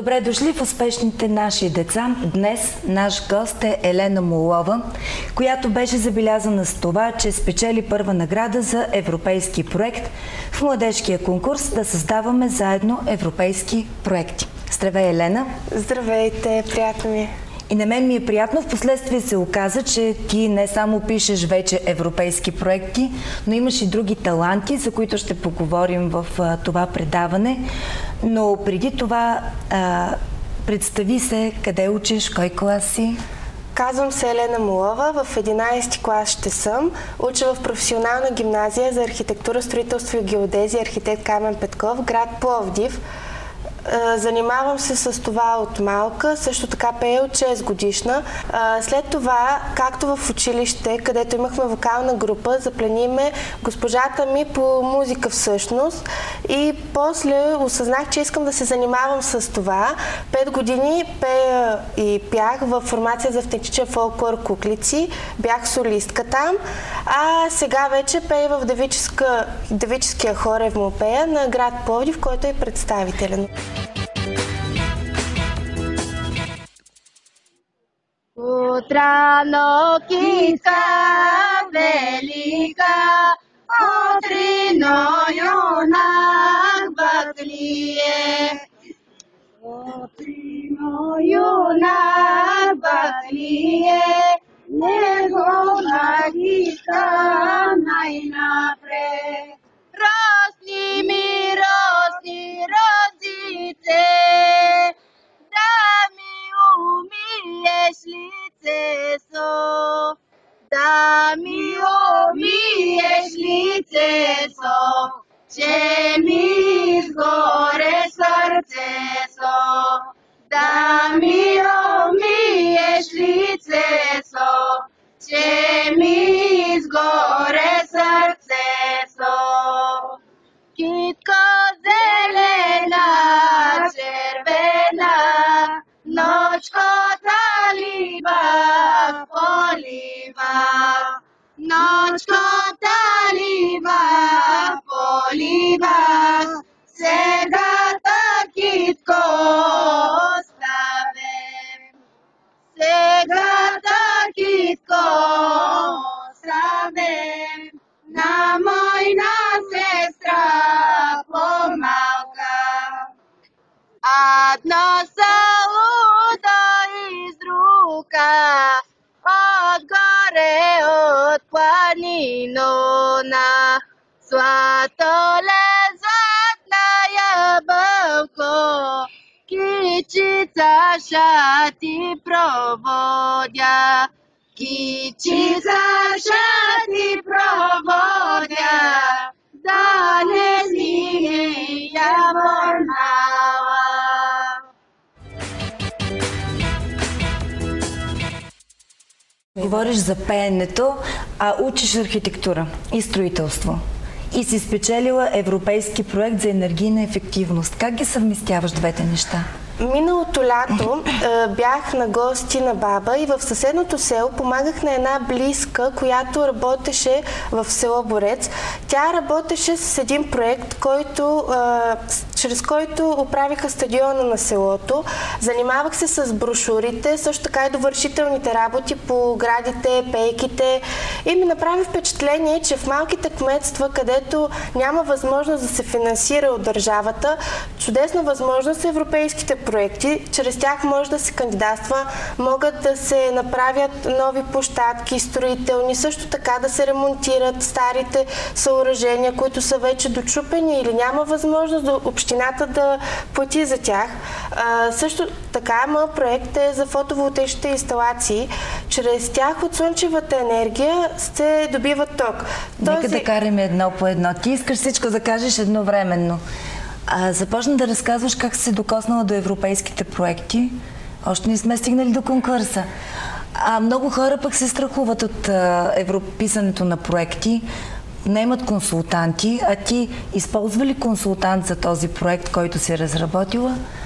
Добре дошли в успешните наши деца. Днес наш гост е Елена Молова, която беше забелязана с това, че спечели първа награда за европейски проект в младежкия конкурс "Да създаваме заедно европейски проекти". Здравей, Елена! Здравейте, приятно ми е. И на мен ми е приятно. Впоследствие се оказа, че ти не само пишеш вече европейски проекти, но имаш и други таланти, за които ще поговорим в това предаване. Но преди това, представи се, къде учиш, кой клас си? Казвам се Елена Молова, в 11 клас ще съм. Уча в професионална гимназия за архитектура, строителство и геодезия "Архитект Камен Петков", град Пловдив. Занимавам се с това от малка, също така пея от 6 годишна. След това, както в училище, където имахме вокална група, заплениме госпожата ми по музика всъщност и после осъзнах, че искам да се занимавам с това. 5 години пея и пях в формация за автентичен фолклор "Куклици", бях солистка там, а сега вече пея в девическия хор "Евмопея" на град Пловдив, който е представителен. Utrano kitka velika, otrino junak baklije. Otrino junak baklije, njegova kitka najnapred. Rosni mi, rosni rozice, da mi umiješ lice so, da mi umiješ lice so, će mi izgore srce so, da mi umiješ lice so, će mi izgore srce so. Kitko zelena, červena, nočko taliba poliva, nočko taliba poliva, сега kitko ostave, сега kitko ostave, na mojna sestra pomalka. Одно салудо из рука, от горе, от планинона, злато лежат на ябълко, кичица шати проводя, кичица шати проводя, да не стигне яворнава. Говориш за пеенето, а учиш архитектура и строителство. И си спечелила европейски проект за енергийна ефективност. Как ги съвместяваш двете неща? Миналото лято бях на гости на баба и в съседното село помагах на една близка, която работеше в село Борец. Тя работеше с един проект, чрез който оправиха стадиона на селото. Занимавах се с брошурите, също така и довършителните работи по градите, пейките. И ми направи впечатление, че в малките кметства, където няма възможност да се финансира от държавата, чудесна възможност са европейските проекти. Чрез тях може да се кандидатства, могат да се направят нови площадки, строителни, също така да се ремонтират старите съоръжения, които са вече дочупени или няма възможност общината да плати за тях. Също така, моят проект е за фотоволтаичните инсталации. Чрез тях от слънчевата енергия се добива ток. Нека да караме едно по едно. Ти искаш всичко да кажеш едновременно. Започна да разказваш как си се докоснала до европейските проекти. Още не сме стигнали до конкурса. Много хора пък се страхуват от писането на проекти, наемат консултанти, а ти използва ли консултант за този проект, който си разработила?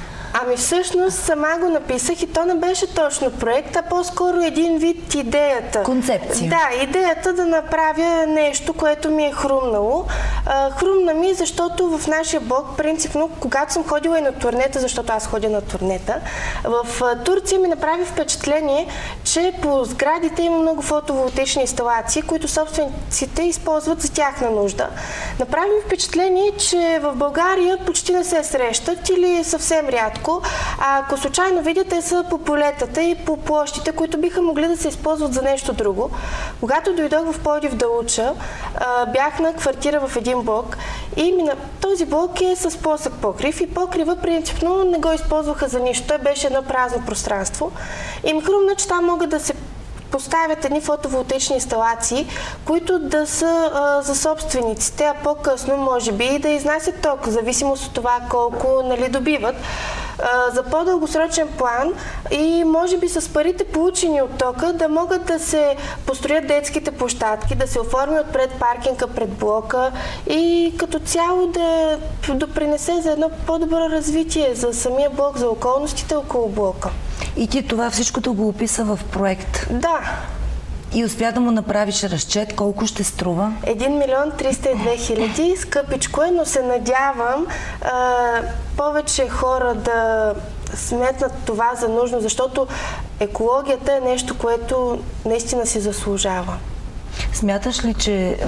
Ами всъщност сама го написах и то не беше точно проект, а по-скоро един вид идеята. Концепция. Да, идеята да направя нещо, което ми е хрумнало. Хрумна ми, защото в нашия блог, принципно, когато съм ходила и на турнета, защото аз ходя на турнета, в Турция ми направи впечатление, че по сградите има много фотоволтаични инсталации, които собствениците използват за тяхна нужда. Направи ми впечатление, че в България почти не се срещат или съвсем рядко, а ако случайно видите, са по полетата и по площите, които биха могли да се използват за нещо друго. Когато дойдох в Пловдив да уча, бях на квартира в един блок и този блок е с плосък покрив и покрива принципно не го използваха за нищо. Той беше едно празно пространство и ми хрумна, че там могат да се поставят едни фотоволтаични инсталации, които да са за собствениците, а по-късно може би и да изнасят ток, в зависимост от това колко добиват. За по-дългосрочен план и може би с парите получени от тока да могат да се построят детските площадки, да се оформи отпред паркинга пред блока и като цяло да допринесе за едно по-добро развитие за самия блок, за околностите около блока. И ти това всичкото го описа в проект? Да. И успя да му направиш разчет колко ще струва? 1 милион 302 хиляди. Скъпичко е, но се надявам повече хора да сметнат това за нужно, защото екологията е нещо, което наистина си заслужава. Смяташ ли, че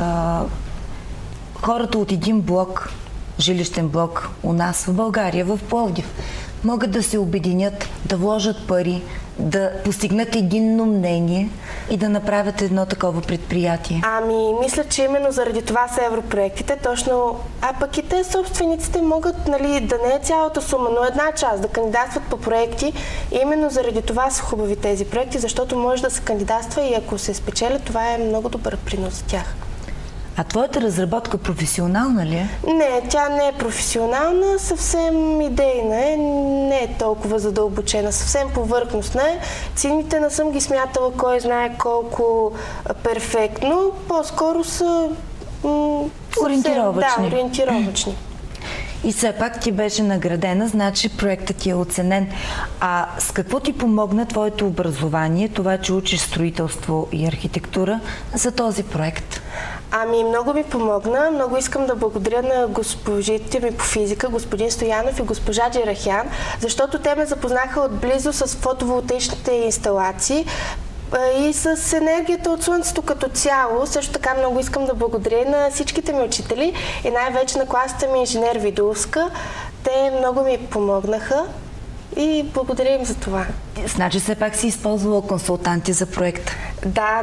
хората от един блок, жилищен блок у нас в България, в Пловдив, могат да се обединят, да вложат пари, да постигнат единно мнение и да направят едно такова предприятие? Ами, мисля, че именно заради това са европроектите, точно, а пък и те собствениците могат, да не е цялата сума, но една част да кандидатстват по проекти. И именно заради това са хубави тези проекти, защото може да се кандидатства и ако се спечеля, това е много добър принос за тях. А твоята разработка професионална ли е? Не, тя не е професионална, съвсем идейна е, не е толкова задълбочена, съвсем повърхностна е. Цените не съм ги смятала кой знае колко перфектно, по-скоро са ориентировъчни. Да, ориентировъчни. И все пак ти беше наградена, значи проектът ти е оценен. А с какво ти помогна твоето образование, това, че учиш строителство и архитектура, за този проект? Ами, много ми помогна. Много искам да благодаря на госпожите ми по физика, господин Стоянов и госпожа Джерахян, защото те ме запознаха отблизо с фотоволтаичните инсталации и с енергията от Слънцето като цяло. Също така много искам да благодаря на всичките ми учители и най-вече на класата ми инженер Видулска. Те много ми помогнаха и благодаря им за това. Значи все пак си използвала консултанти за проекта. Да.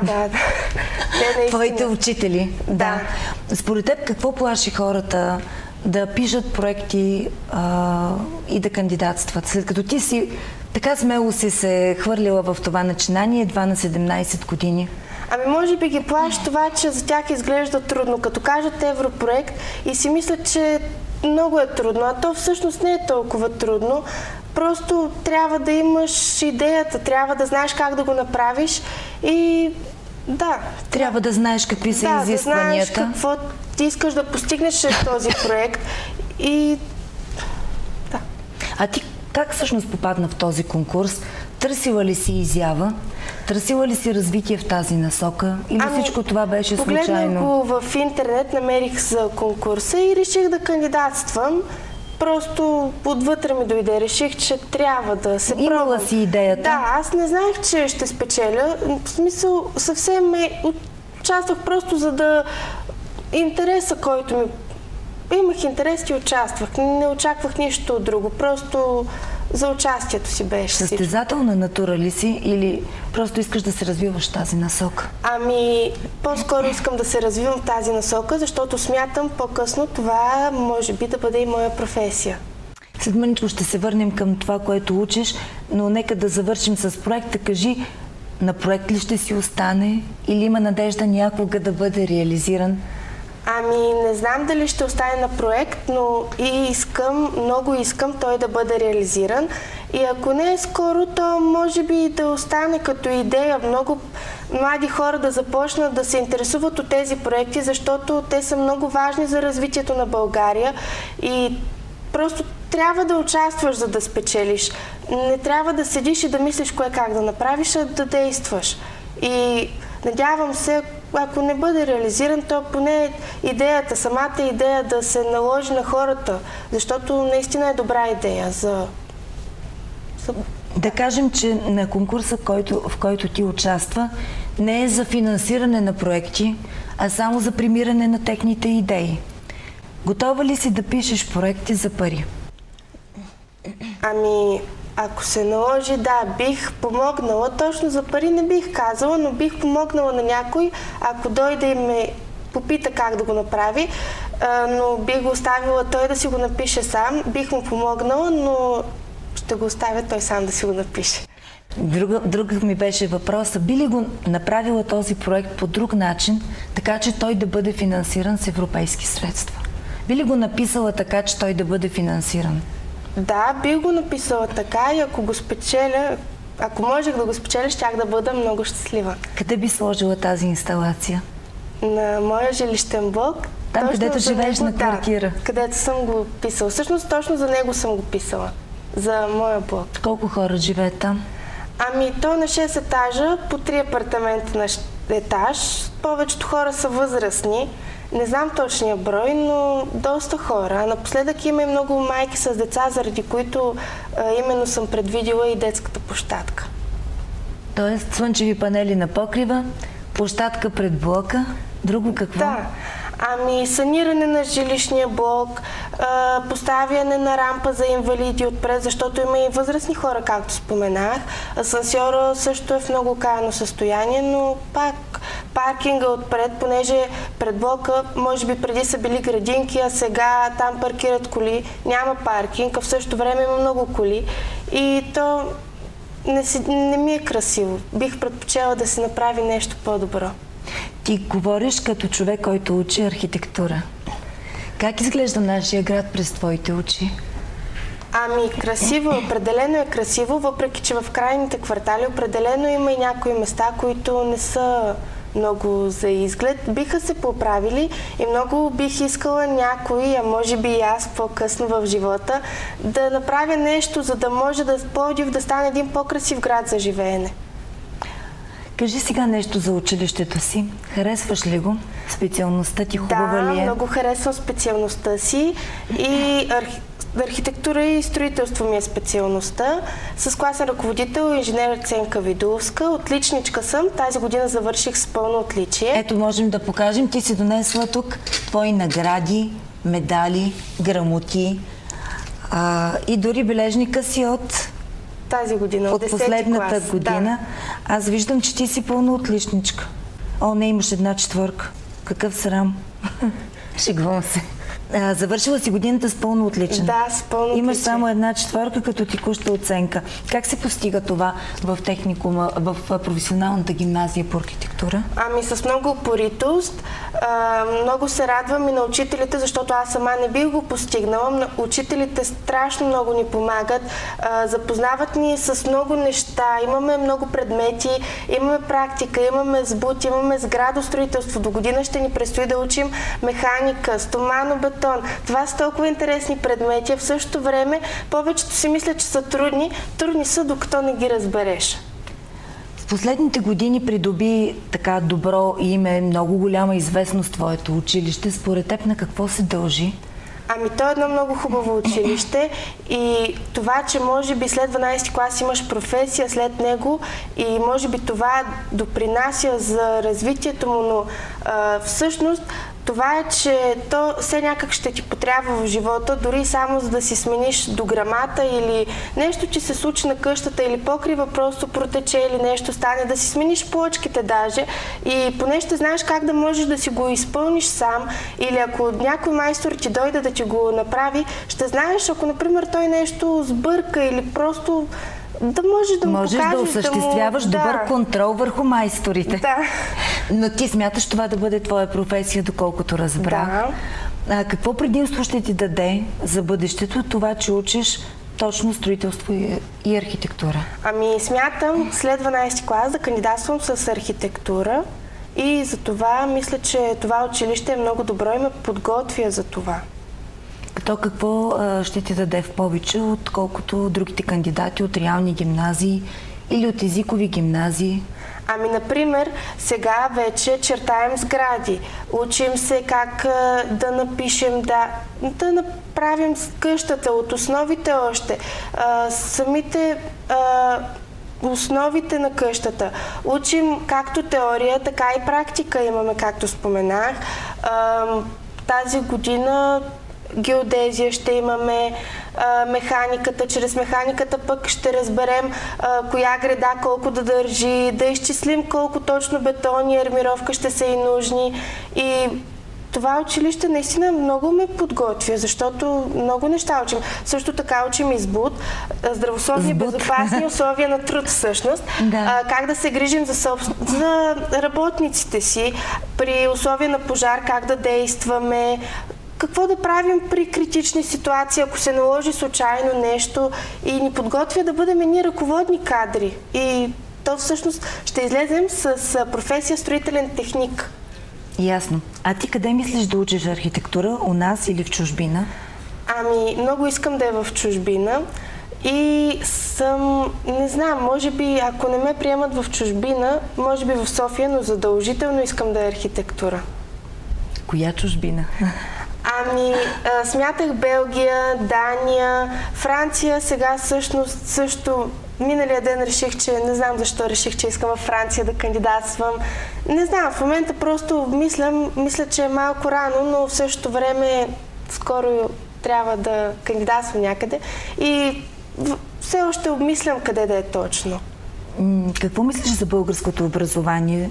Твоите учители. Да. Според теб какво плаши хората да пишат проекти и да кандидатстват? След като ти си така смело си се хвърлила в това начинание едва на 17 години. Ами може би ги плаши това, че за тях изглежда трудно. Като кажат европроект и си мислят, че много е трудно, а то всъщност не е толкова трудно. Просто трябва да имаш идеята, трябва да знаеш как да го направиш и да. Трябва да знаеш какви са изискванията. Да знаеш какво ти искаш да постигнеш чрез този проект и да. А ти как всъщност попадна в този конкурс? Търсила ли си изява? Търсила ли си развитие в тази насока? Или всичко това беше случайно? Погледнах го в интернет, намерих за конкурса и реших да кандидатствам. Просто отвътре ми дойде. Реших, че трябва да се пробвам. Имала си идеята? Да, аз не знаех, че ще спечеля. В смисъл, съвсем участвах просто за да... Интереса, който ми... Имах интерес и участвах. Не очаквах нищо друго. Просто за участието си беше. Състезателна натура ли си или просто искаш да се развиваш в тази насока? Ами, по-скоро искам да се развивам в тази насока, защото смятам по-късно това може би да бъде и моя професия. След мъничко ще се върнем към това, което учиш, но нека да завършим с проекта. Кажи, на проект ли ще си остане или има надежда някога да бъде реализиран? Ами, не знам дали ще остане на проект, но много искам той да бъде реализиран. И ако не е скоро, то може би да остане като идея много млади хора да започнат да се интересуват от тези проекти, защото те са много важни за развитието на България и просто трябва да участваш, за да спечелиш. Не трябва да седиш и да мислиш кое как да направиш, а да действаш. И надявам се, ако не бъде реализиран, то поне идеята, самата идея да се наложи на хората, защото наистина е добра идея за... Да кажем, че на конкурса, в който ти участва, не е за финансиране на проекти, а само за премиране на техните идеи. Готова ли си да пишеш проекти за пари? Ами, ако се наложи, да, бих помогнала. Точно за пари не бих казала, но бих помогнала на някой, ако дойде и ме попита как да го направи, но бих го оставила той да си го напише сам. Бих му помогнала, но ще го оставя той сам да си го напише. Друг ми беше въпроса. Би ли го направила този проект по друг начин, така че той да бъде финансиран с европейски средства? Би ли го написала така, че той да бъде финансиран? Да, бих го написала така и ако го спечеля, ако можех да го спечеля, щях да бъда много щастлива. Къде би сложила тази инсталация? На моя жилищен блок. Там, където живееш на квартира? Да, където съм го писала. Всъщност точно за него съм го писала. За моя блок. Колко хора живеят там? Ами, то е на 6 етажа, по 3 апартамента на етаж. Повечето хора са възрастни. Не знам точния брой, но доста хора. Напоследък има и много майки с деца, заради които именно съм предвидила и детската площадка. Тоест слънчеви панели на покрива, площадка пред блока, друго какво? Да. Ами, саниране на жилищния блок, поставяне на рампа за инвалиди отпред, защото има и възрастни хора, както споменах. Асансьора също е в много окаяно състояние, но пак паркинга отпред, понеже пред блока, може би преди са били градинки, а сега там паркират коли, няма паркинг, а в същото време има много коли и то не ми е красиво. Бих предпочела да се направи нещо по-добро. Ти говориш като човек, който учи архитектура. Как изглежда нашия град през твоите очи? Ами, красиво, определено е красиво, въпреки че в крайните квартали определено има и някои места, които не са много за изглед. Биха се поправили и много бих искала някой, а може би и аз по-късно в живота, да направя нещо, за да може Пловдив да стане един по-красив град за живеене. Кажи сега нещо за училището си. Харесваш ли го? Специалността ти хубава ли е? Да, много харесвам специалността си и архитектура и строителство ми е специалността. С класен ръководител инженер Ценка Видулска. Отличничка съм. Тази година завърших с пълно отличие. Ето, можем да покажем. Ти си донесла тук твои награди, медали, грамоти и дори бележника си от... Тази година, от последната година. Да. Аз виждам, че ти си пълна отличничка. О, не, имаш 1/4. Какъв срам. Шегувам се. Завършила си годината с пълно отличен. Да, с пълно отличен. Имаш само 1/4 като текуща оценка. Как се постига това в техникума, в професионалната гимназия по архитектура? Ами с много упоритост. Много се радвам и на учителите, защото аз сама не бих го постигнала. Учителите страшно много ни помагат. Запознават ни с много неща. Имаме много предмети, имаме практика, имаме сбут, имаме сградостроителство. До година ще ни предстои да учим механика, стоманобетон. Това са толкова интересни предмети, а в същото време повечето си мислят, че са трудни. Трудни са, докато не ги разбереш. В последните години придоби така добро име, много голяма известност твоето училище. Според теб на какво се дължи? Ами то е едно много хубаво училище и това, че може би след 12 клас имаш професия след него и може би това допринася за развитието му, но всъщност това е, че то все някак ще ти потрябва в живота, дори само за да си смениш дограмата или нещо, че се случи на къщата или покрива просто протече или нещо стане, да си смениш плочките даже и поне ще знаеш как да можеш да си го изпълниш сам или ако някой майстор ти дойде да ти го направи, ще знаеш, ако например той нещо сбърка или просто да можеш да му покажеш. Можеш да осъществяваш добър контрол върху майсторите. Да. Но ти смяташ това да бъде твоя професия, доколкото разбрах. Да. Какво предимство ще ти даде за бъдещето това, че учиш точно строителство и архитектура? Ами смятам след 12 клас да кандидатствам с архитектура и за това мисля, че това училище е много добро и ме подготвя за това. То какво ще ти даде в повече, отколкото другите кандидати от реални гимназии или от езикови гимназии? Ами, например, сега вече чертаем сгради. Учим се как да напишем, да направим къщата от основите още. Самите основите на къщата. Учим както теория, така и практика имаме, както споменах. Тази година геодезия ще имаме, механиката. Чрез механиката пък ще разберем коя греда колко да държи, да изчислим колко точно бетон и армировка ще са и нужни. И това училище наистина много ме подготвя, защото много неща учим. Също така учим и СБУТ, здравословни и безопасни условия на труд всъщност. Да. Как да се грижим за работниците си, при условия на пожар, как да действаме, какво да правим при критични ситуации, ако се наложи случайно нещо, и ни подготвя да бъдем ние ръководни кадри. И то всъщност ще излезем с професия строителен техник. Ясно. А ти къде мислиш да учиш архитектура? У нас или в чужбина? Ами, много искам да е в чужбина и не знам, може би, ако не ме приемат в чужбина, може би в София, но задължително искам да е архитектура. Коя чужбина? Ами, смятах Белгия, Дания, Франция, сега всъщност също. Миналия ден реших, че не знам защо реших, че искам във Франция да кандидатствам. Не знам, в момента просто мисля, че е малко рано, но в същото време скоро трябва да кандидатствам някъде и все още обмислям къде да е точно. Какво мислиш за българското образование?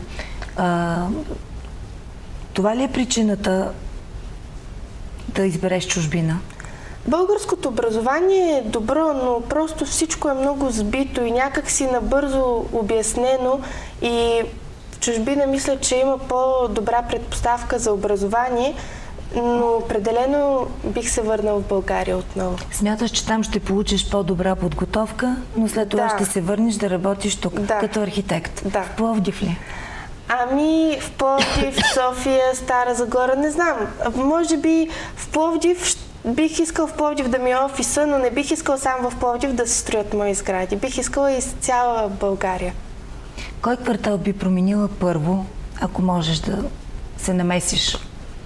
Това ли е причината да избереш чужбина? Българското образование е добро, но просто всичко е много сбито и някак си набързо обяснено, и в чужбина мисля, че има по-добра предпоставка за образование, но определено бих се върнал в България отново. Смяташ, че там ще получиш по-добра подготовка, но след това ще се върнеш да работиш тук, като архитект. Да. В Пловдив ли? Ами, в Пловдив, София, Стара Загора, не знам. Може би в Пловдив бих искал в Пловдив да ми е офиса, но не бих искал само в Пловдив да се строят мои сгради. Бих искала и с цяла България. Кой квартал би променила първо, ако можеш да се намесиш?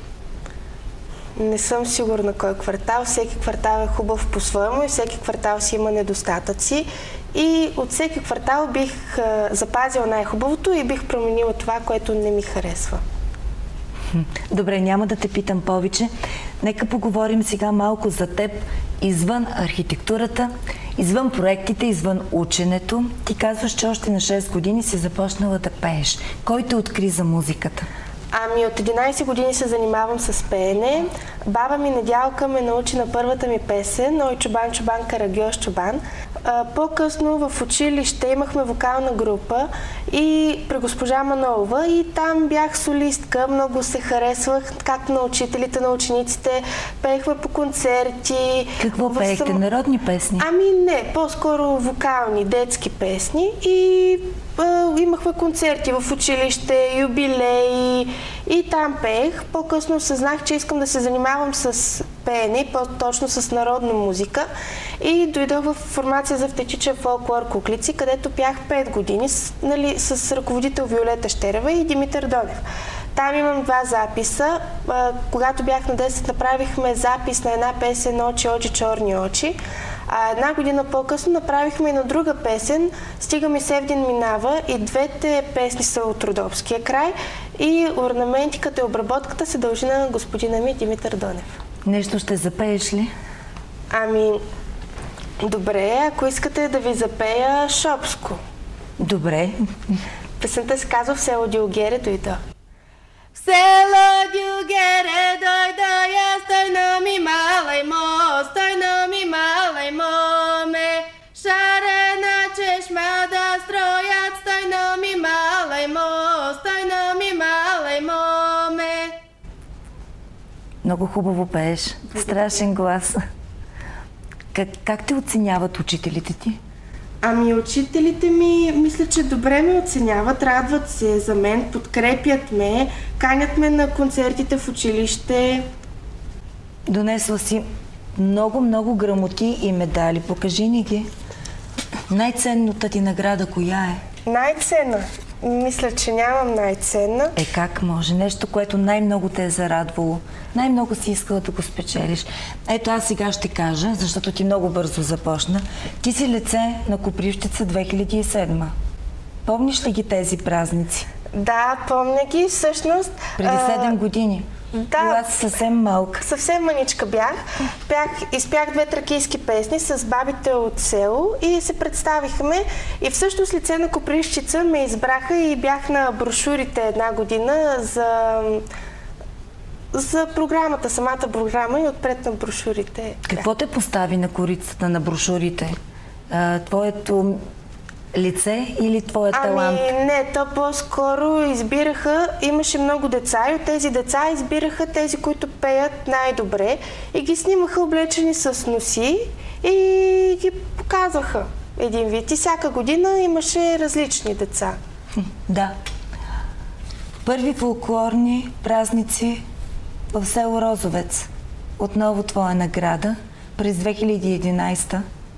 Не съм сигурна кой квартал. Всеки квартал е хубав по-своему и всеки квартал си има недостатъци. И от всеки квартал бих запазила най-хубавото и бих променила това, което не ми харесва. Добре, няма да те питам повече. Нека поговорим сега малко за теб извън архитектурата, извън проектите, извън ученето. Ти казваш, че още на 6 години си започнала да пееш. Кой те откри за музиката? Ами, от 11 години се занимавам с пеене. Баба ми Недялка ме научи на първата ми песен "Ой, чубан, чубан, карагьоз, чубан". По-късно в училище имахме вокална група и при госпожа Манолова, и там бях солистка. Много се харесвах, както на учителите, на учениците. Пеехме по концерти. Какво пеехте? Народни песни? Ами не, по-скоро вокални, детски песни, и имахме концерти в училище, юбилеи и там пеех. По-късно осъзнах, че искам да се занимавам с пеене, по-точно с народна музика, и дойдох в формация за автентичен фолклор "Куклици", където пях 5 години с ръководител Виолета Щерева и Димитър Донев. Там имам 2 записа. Когато бях на 10, направихме запис на една песен "Очи, очи, черни очи". А една година по-късно направихме и на друга песен "Стига ми Севдин минава", и двете песни са от Родопския край, и орнаментиката и обработката се дължи на господина ми Димитър Донев. Нещо ще запееш ли? Ами, добре, ако искате да ви запея Шопско. Добре. Песента се казва "В село Дюлгере дойда". В село Дюлгере дойда я, стойно ми малай мо, стойно ми малай моме, шарена чешма да строят, стойно ми малай мо, стойно ми малай моме. Много хубаво пееш. Страшен глас. Как те оценяват учителите ти? Ами, учителите ми, мисля, че добре ме оценяват, радват се за мен, подкрепят ме, канят ме на концертите в училище. Донесла си много грамоти и медали. Покажи ни ги. Най-ценната ти награда коя е? Най-ценна? Мисля, че нямам най-ценна. Как може? Нещо, което най-много те е зарадвало. Най-много си искала да го спечелиш. Ето аз сега ще кажа, защото ти много бързо започна. Ти си лице на Копривщица 2007. Помниш ли ги тези празници? Да, помня ги. Всъщност... Преди 7 години. Да. Била си съвсем малка. Съвсем маничка бях. Изпях 2 тракийски песни с бабите от село и се представихме. И всъщност лице на Копривщица ме избраха и бях на брошурите 1 година за програмата, самата програма и отпред на брошурите. Какво те постави на корицата на брошурите? Твоето лице или твоя талант? Не, то по-скоро избираха, имаше много деца и от тези деца избираха тези, които пеят най-добре и ги снимаха облечени с носи и ги показваха един вид. И всяка година имаше различни деца. Да. Първи фолклорни празници в село Розовец. Отново твоя награда през 2011.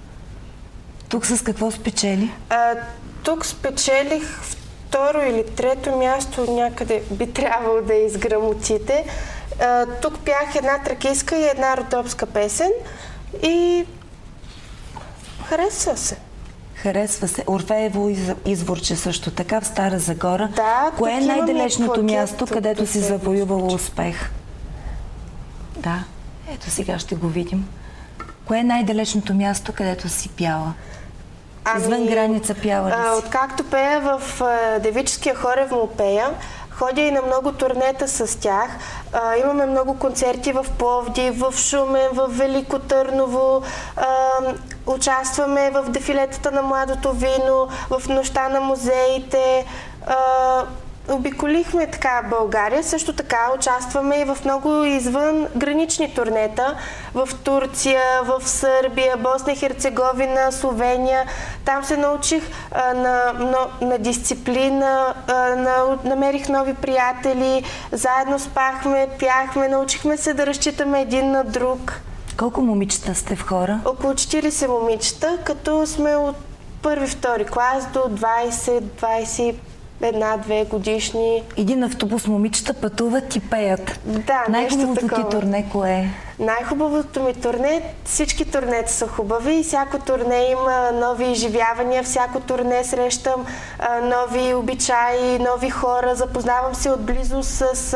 Тук с какво спечели? Тук спечелих 2-ро или 3-то място, някъде би трябвало да изграмотите. Тук пях една тракийска и една родопска песен и харесва се. Харесва се. Орфеево изворче също така в Стара Загора. Да, кое е най-далечното място, тук, където си завоювала успех? Да, ето сега ще го видим. Кое е най-далечното място, където си пяла? Извън граница пяла ли си? Откакто пея в девическия хорев му пея, ходя и на много турнета с тях. Имаме много концерти в Пловдив, в Шумен, в Велико Търново. Участваме в дефилетата на Младото вино, в нощта на музеите. Обиколихме така България. Също така участваме и в много извън гранични турнета. В Турция, в Сърбия, Босна и Херцеговина, Словения. Там се научих на дисциплина, намерих нови приятели, заедно спахме, пяхме, научихме се да разчитаме един на друг. Колко момичета сте в хора? Около 40 момичета, като сме от 1-2 клас до 20-21 1-2 годишни. Един автобус момичета пътуват и пеят. Да, най-хубавото ти турне кое е? Най-хубавото ми турне, всички турнета са хубави и всяко турне има нови изживявания, всяко турне срещам нови обичаи, нови хора, запознавам се отблизо с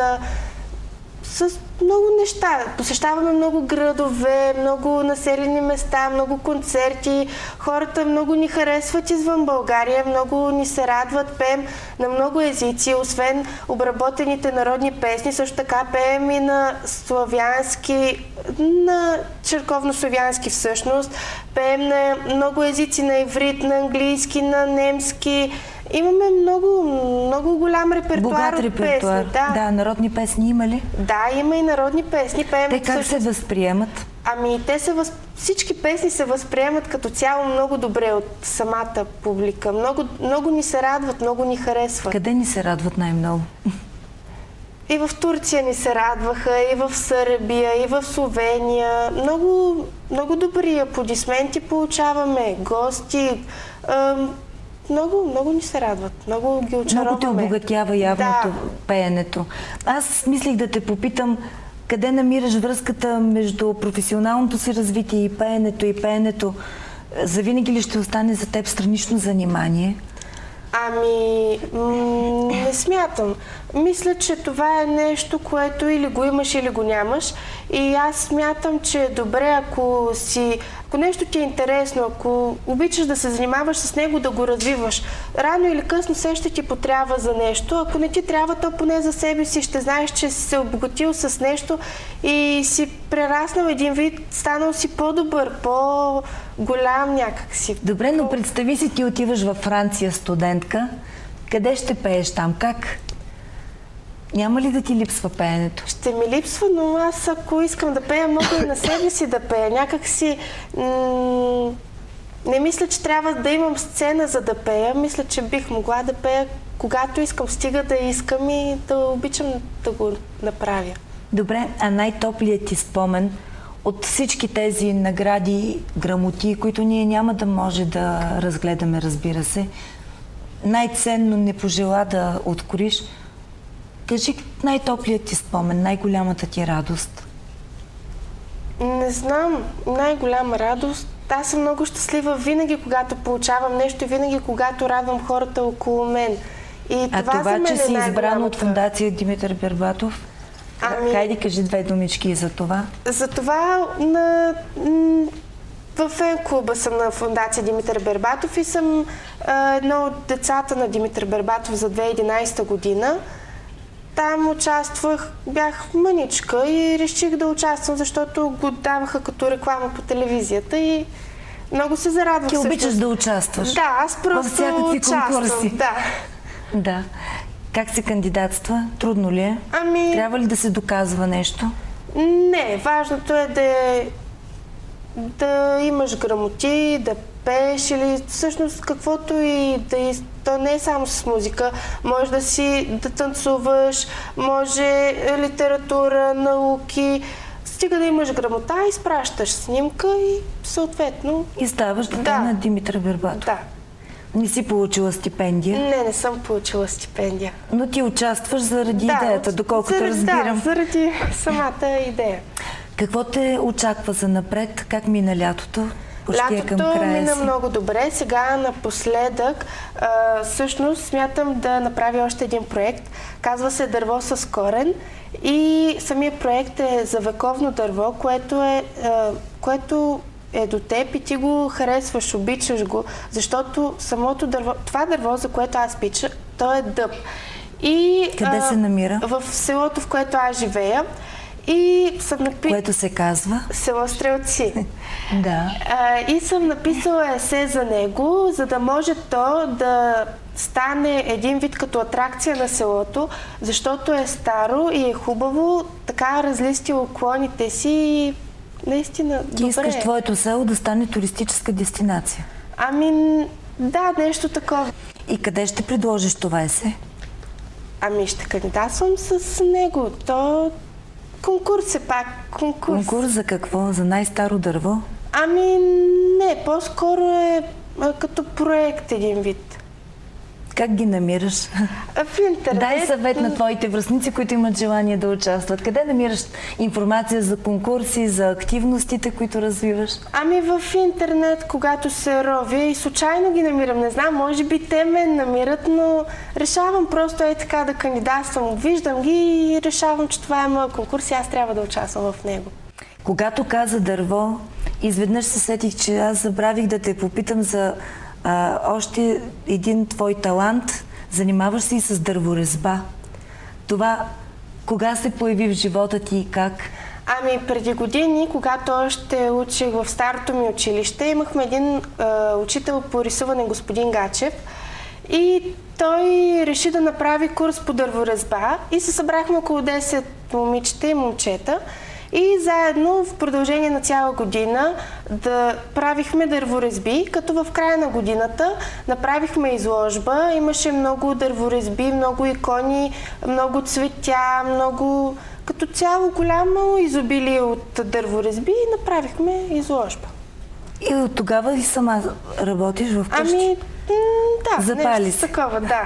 много неща. Посещаваме много градове, много населени места, много концерти. Хората много ни харесват извън България, много ни се радват. Пеем на много езици, освен обработените народни песни. Също така пеем и на славянски, на църковно-славянски всъщност. Пеем на много езици, на иврит, на английски, на немски. Имаме много голям репертуар. Богат репертуар. Песни. Да, народни песни има ли? Да, има и народни песни. Те как се възприемат? Всички песни се възприемат като цяло много добре от самата публика. Много ни се радват, много ни харесват. Къде ни се радват най-много? И в Турция ни се радваха, и в Сърбия, и в Словения. Много добри аплодисменти получаваме, гости. Много ни се радват, много ги очароваме. Много те обогатява явно пеенето. Аз мислих да те попитам къде намираш връзката между професионалното си развитие и пеенето. Завинаги ли ще остане за теб странично занимание? Не смятам. Мисля, че това е нещо, което или го имаш, или го нямаш. И аз смятам, че е добре, ако нещо ти е интересно, ако обичаш да се занимаваш с него, да го развиваш. Рано или късно се ще ти потрябва за нещо. Ако не ти трябва, то поне за себе си ще знаеш, че си се обогатил с нещо и си прераснал един вид, станал си по-добър, по-голям някакси. Добре, но представи си, ти отиваш във Франция студентка. Къде ще пееш там? Как? Няма ли да ти липсва пеенето? Ще ми липсва, но аз ако искам да пея, мога и на себе си да пея. Някак си не мисля, че трябва да имам сцена за да пея. Мисля, че бих могла да пея когато искам. Стига да искам и да обичам да го направя. Добре, а най-топлият ти спомен от всички тези награди, грамоти, които ние няма да може да разгледаме, разбира се, най-ценно не пожела да откроиш, кажи най-топлият ти спомен, най-голямата ти радост. Не знам, най-голяма радост. Аз съм много щастлива винаги, когато получавам нещо и винаги, когато радвам хората около мен. И това, че си избран от фондация Димитър Бербатов? Хайде, кажи две думички за това. За това в фен-клуба съм на фондация Димитър Бербатов и съм едно от децата на Димитър Бербатов за 2011 година. Там участвах, бях мъничка и реших да участвам, защото го даваха като реклама по телевизията и много се зарадвах. Ти обичаш да участваш? Да, аз просто участвам. Да. Как се кандидатства? Трудно ли е? Трябва ли да се доказва нещо? Не, важното е да имаш грамоти, да пееш или всъщност каквото и да то не е само с музика. Може да танцуваш, може литература, науки. Стига да имаш грамота, изпращаш снимка и съответно... И ставаш дете на Димитър Бербатов. Да. Не си получила стипендия? Не съм получила стипендия. Но ти участваш заради идеята, доколкото разбирам. Да, заради самата идея. Какво те очаква за напред? Как мина лятото? Лятото мина много добре. Сега напоследък всъщност смятам да направя още един проект. Казва се Дърво с корен и самият проект е за вековно дърво, което е до теб и ти го харесваш, обичаш го, защото самото дърво, това дърво, за което аз пича, то е дъб. И, къде се намира? В селото, в което аз живея. И съм което се казва? Село Стрелци. Да. И съм написала есе за него, за да може то да стане един вид като атракция на селото, защото е старо и е хубаво, така разлистило клоните си и наистина добре. Ти искаш твоето село да стане туристическа дестинация? Да, нещо такова. И къде ще предложиш това есе? Ще кандидатствам с него. Конкурс е пак. Конкурс за какво? За най-старо дърво? Не, по-скоро е като проект един вид. Как ги намираш? В интернет. Дай съвет на твоите връстници, които имат желание да участват. Къде намираш информация за конкурси, за активностите, които развиваш? В интернет, когато се ровя и случайно ги намирам. Не знам, може би те ме намират, но решавам просто така да кандидатствам. Виждам ги и решавам, че това е моят конкурс и аз трябва да участвам в него. Когато каза дърво, изведнъж се сетих, че аз забравих да те попитам за още един твой талант. Занимаваш се и с дърворезба. Това кога се появи в живота ти и как? Преди години, когато още учих в старото ми училище, имахме един учител по рисуване, господин Гачев, и той реши да направи курс по дърворезба и се събрахме около 10 момичета и момчета. И заедно в продължение на цяла година да правихме дърворезби, като в края на годината направихме изложба. Имаше много дърворезби, много икони, много цветя, много като цяло голямо изобилие от дърворезби и направихме изложба. И от тогава ли сама работиш в къщи? Да, запали нещо такова, да.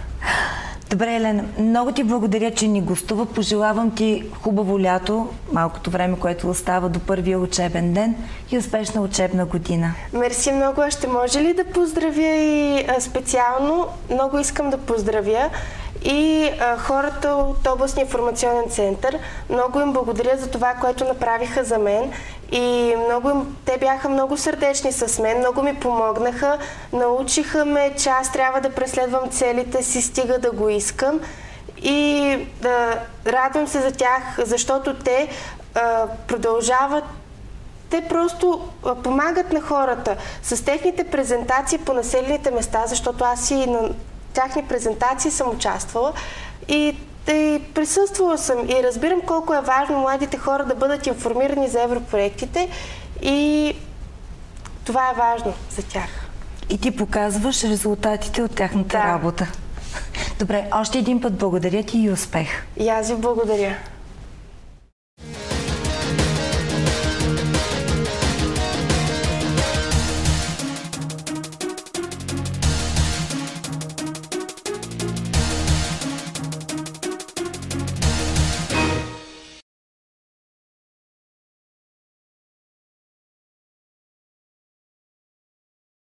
Добре, Елена, много ти благодаря, че ни гостува. Пожелавам ти хубаво лято, малкото време, което остава до първия учебен ден и успешна учебна година. Мерси много. Ще може ли да поздравя и специално? Много искам да поздравя и хората от областния информационен център. Много им благодаря за това, което направиха за мен. И те бяха много сърдечни с мен, много ми помогнаха, научиха ме, че аз трябва да преследвам целите си, стига да го искам. И радвам се за тях, защото те продължават, те просто помагат на хората с техните презентации по населените места, защото аз и на тяхни презентации съм участвала. И присъствала съм и разбирам колко е важно младите хора да бъдат информирани за европроектите и това е важно за тях. И ти показваш резултатите от тяхната работа. Добре, още един път благодаря ти и успех. И аз ви благодаря.